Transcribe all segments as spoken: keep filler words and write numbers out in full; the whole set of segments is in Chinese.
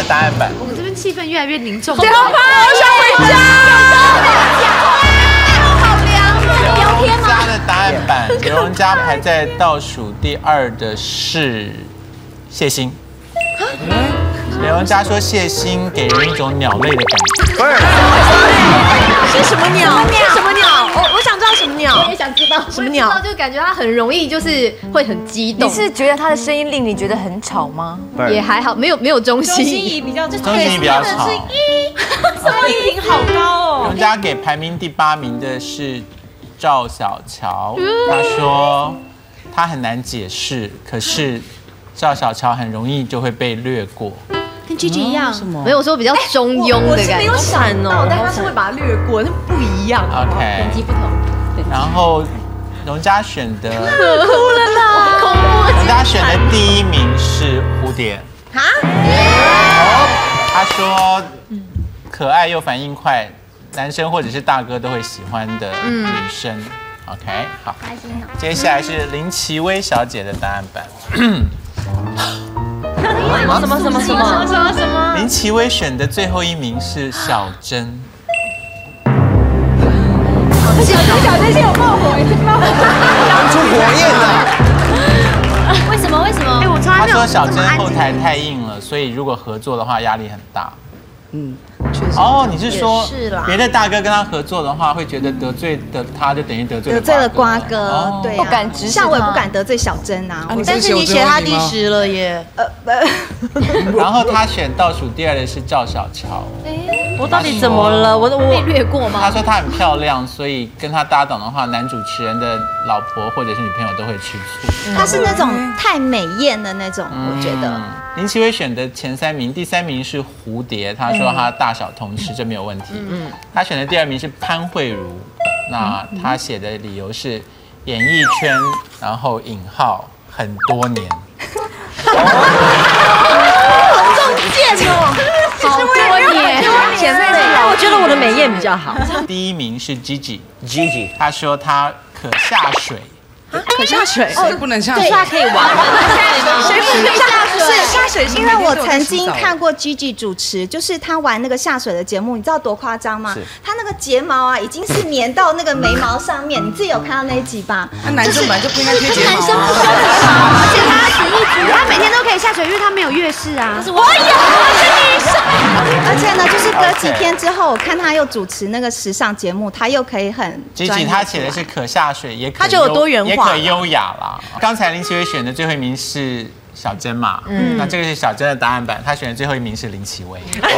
答案板。 我们这边气氛越来越凝重。 小胖，我想回家。 好凉哦！ 刘荣嘉的答案板，刘荣嘉排在倒数第二的是谢欣。刘荣嘉说谢欣给人一种鸟类的感觉。 不是，是什么鸟？是什么鸟？我我想知道什么鸟。 我也想知道什么鸟， 就感觉它很容易就是会很激动。 你是觉得他的声音令你觉得很吵吗？ 也还好，没有没有中心。 中心仪比较， 中心仪比较吵。 什么音频好高哦？ 刘荣嘉给排名第八名的是赵小乔，他说他很难解释，可是赵小乔很容易就会被略过。 跟 Gigi 一样，没有说比较中庸的感觉。 没有闪哦，但他是会把它略过，那不一样。 OK， 等级不同。 然后荣嘉选的， 哭了啦！ 恐怖。 荣嘉选的第一名是蝴蝶。 啊？ 他说可爱又反应快，男生或者是大哥都会喜欢的女生。OK， 好。 开心哦。 接下来是林奇薇小姐的答案板。 什么什么什么什么什么？ 林奇薇选的最后一名是小珍。 小珍是有冒火，冒火， 出火焰了。 为什么？为什么？哎，我从来他没有。 说小珍后台太硬了，所以如果合作的话压力很大。 嗯，确实。 哦，你是说是啦别的大哥跟他合作的话，会觉得得罪的他就等于得罪得罪了瓜哥， 哥，对不敢直视像我也不敢得罪小珍啊。 但是你写他第十了耶。呃然后他选倒数第二的是赵小乔。 我到底怎么了？我我被略过吗？ 他说她很漂亮，所以跟他搭档的话，男主持人的老婆或者是女朋友都会吃醋。 她是那种太美艳的那种，我觉得。 林奇薇选的前三名，第三名是蝴蝶，他说他大小通吃，这没有问题。嗯，他选的第二名是潘慧茹，那他写的理由是演艺圈，然后引号很多年。 中箭哦， 好多年， 前面的我觉得我的美艳比较好。 第一名是 Gigi，Gigi， 他说他可下水。 可下水， 谁不能下水？ 他可以玩， 谁不能下水？ 是下水， 因为我曾经看过 Gigi 主持，就是他玩那个下水的节目，你知道多夸张吗？他那个睫毛啊，已经是粘到那个眉毛上面，你自己有看到那一集吧？ 那男生本来就不应该贴睫毛。 男生不需要睫毛，而且他只一直，他每天都可以下水，因为他没有月事啊。 我有，我是女生。 而且呢，就是隔几天之后，我看他又主持那个时尚节目，他又可以很 Gigi 他写的是可下水，也可他就有多元化， 也可优雅啦。刚才林奇薇选的最后一名是小珍嘛，嗯，那这个是小珍的答案板，他选的最后一名是林奇薇。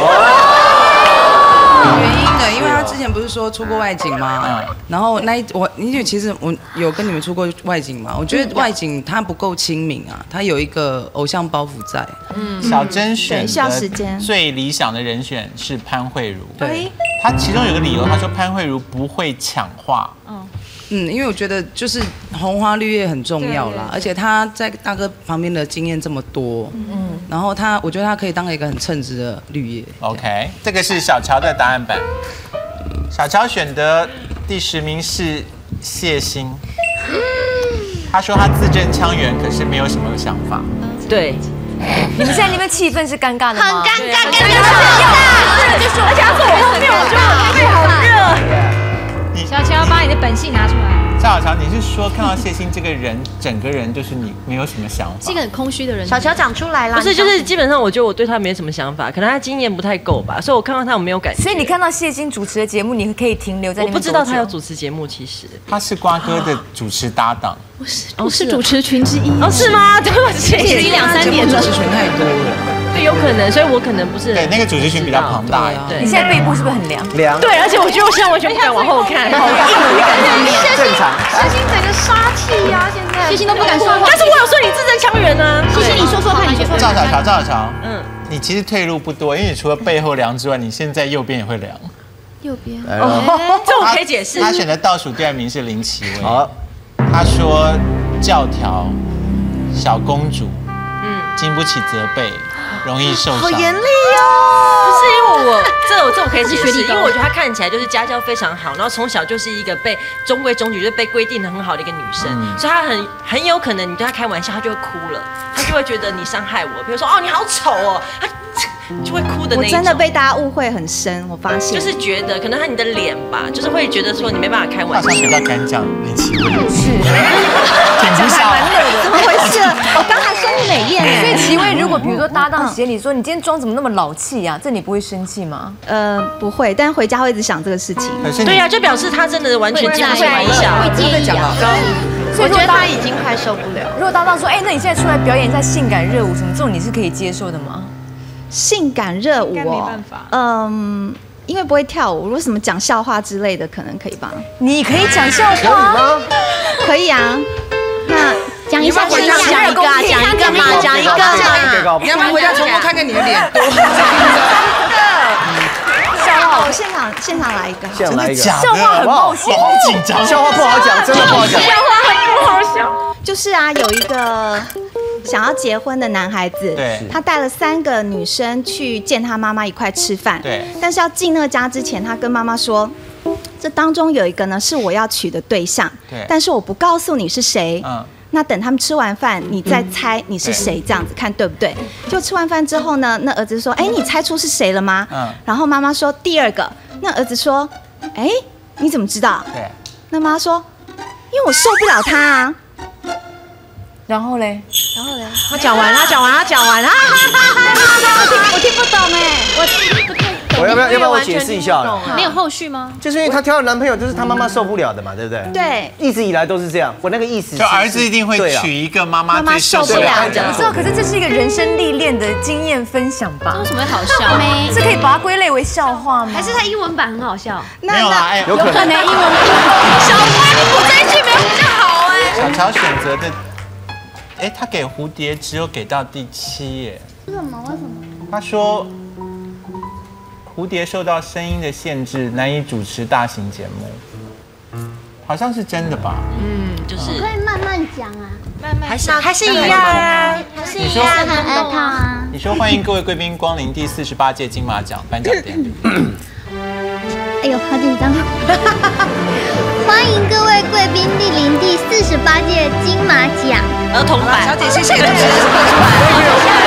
有原因的，因为他之前不是说出过外景吗？嗯，然后那一我，因为其实我有跟你们出过外景嘛，我觉得外景他不够亲民啊，他有一个偶像包袱在。 嗯，小珍选需要时间。 最理想的人选是潘慧茹。 对， 他其中有个理由，他说潘慧茹不会抢话。嗯。 嗯，因为我觉得就是红花绿叶很重要啦，而且他在大哥旁边的经验这么多，嗯，然后他我觉得他可以当一个很称职的绿叶。 OK， 这个是小乔的答案板，小乔选的第十名是谢欣，他说他字正腔圆，可是没有什么想法。 对， 你们现在那边气氛是尴尬的吗？ 很尴尬，尴尬，就是而且他坐我后面，我觉得我背好热。 小乔把你的本性拿出来。 赵小乔，你是说看到谢欣这个人，整个人就是你没有什么想法， 是一个很空虚的人。 小乔讲出来啦，不是，就是基本上我觉得我对他没什么想法，可能他经验不太够吧，所以我看到他我没有感觉。 所以你看到谢欣主持的节目，你可以停留在那边。 我不知道他有主持节目，其实他是瓜哥的主持搭档， 不是，不是主持群之一。 哦，是吗？对不起， 已经两三年了， 主持群太多了。 对，有可能，所以我可能不是对那个主持群比较庞大。 对， 你现在背部是不是很凉？ 凉。 对，而且我觉得我现在完全不敢往后看，好硬，你敢正面？ 正常。 谢欣整个杀气呀，现在谢欣都不敢说话。 但是我有说你字正腔圆呢。 谢欣，你说说看，你说说。 赵小乔，赵小乔， 嗯， 你其实退路不多，因为你除了背后凉之外，你现在右边也会凉。 右边。 这我可以解释。 他选的倒数第二名是林奇薇。好，他说教条、小公主，嗯，经不起责备。容易受伤， 好严厉哦！不是因为我这我这我可以解释，因为我觉得她看起来就是家教非常好，然后从小就是一个被中规中矩，就是被规定的很好的一个女生，嗯、所以她很很有可能你对她开玩笑，她就会哭了，她就会觉得你伤害我，比如说哦你好丑哦，她就会哭的那我一种。 真的被大家误会很深，我发现就是觉得可能他你的脸吧，就是会觉得说你没办法开玩笑。 好像比较敢讲林奇薇， 是， 挺不下来。 怎么回事？我刚才说你美艳哎。 所以齐薇如果比如说搭档鞋里说你今天妆怎么那么老气呀，这你不会生气吗？ 呃，不会，但回家会一直想这个事情。 可是对呀，就表示他真的完全接不起玩笑。 会介意啊。 所以我觉得他已经快受不了。 如果搭档说，哎，那你现在出来表演一下性感热舞什么，这种你是可以接受的吗？ 性感热舞应该没哦办法， 嗯，因为不会跳舞，如果什么讲笑话之类的，可能可以吧？ 你可以讲笑话， 可以啊。那讲一下， 你要不要讲一个啊，讲一个嘛，讲一个嘛。 你要不要回家重播看看你的脸？ 笑话，我现场现场来一个。 现在来一个假的， 笑话很冒险， 好紧张， 笑话不好讲，真的不好讲。 就是啊，有一个想要结婚的男孩子， 对他带了三个女生去见他妈妈一块吃饭， 对， 但是要进那个家之前，他跟妈妈说，这当中有一个呢是我要娶的对象， 对但是我不告诉你是谁， 嗯， 那等他们吃完饭，你再猜你是谁，这样子看对不对？就吃完饭之后呢，那儿子说，哎，你猜出是谁了吗？ 嗯然后妈妈说第二个，那儿子说，哎，你怎么知道？ 对， 那妈妈说，因为我受不了他啊。 然后嘞， 然后嘞， 他讲完，他讲完，他讲完，啊！ 我听不懂哎，我听不太懂。 我要不要要不要我解释一下？ 没有后续吗？ 就是因为她挑的男朋友就是她妈妈受不了的嘛，对不对？ 对， 一直以来都是这样。我那个意思， 就儿子一定会娶一个妈妈最受不了的人。 我知道，可是这是一个人生历练的经验分享吧？ 为什么会好笑？没， 这可以把它归类为笑话吗？ 还是他英文版很好笑？ 没有啦，哎， 有可能。 英文版小花，我这一句没有比较好哎。 小乔选择的，哎，他给蝴蝶只有给到第七耶。 为什么？为什么？ 他说，蝴蝶受到声音的限制，难以主持大型节目，好像是真的吧？ 嗯，就是可以慢慢讲啊， 慢慢还是还是一样啊。 你说， 看看爱他啊。 你说欢迎各位贵宾光临第四十八届金马奖颁奖典礼。 哎呦，好紧张！欢迎各位贵宾莅临第四十八届金马奖。 儿童版， 小姐，谢谢主持人，出来。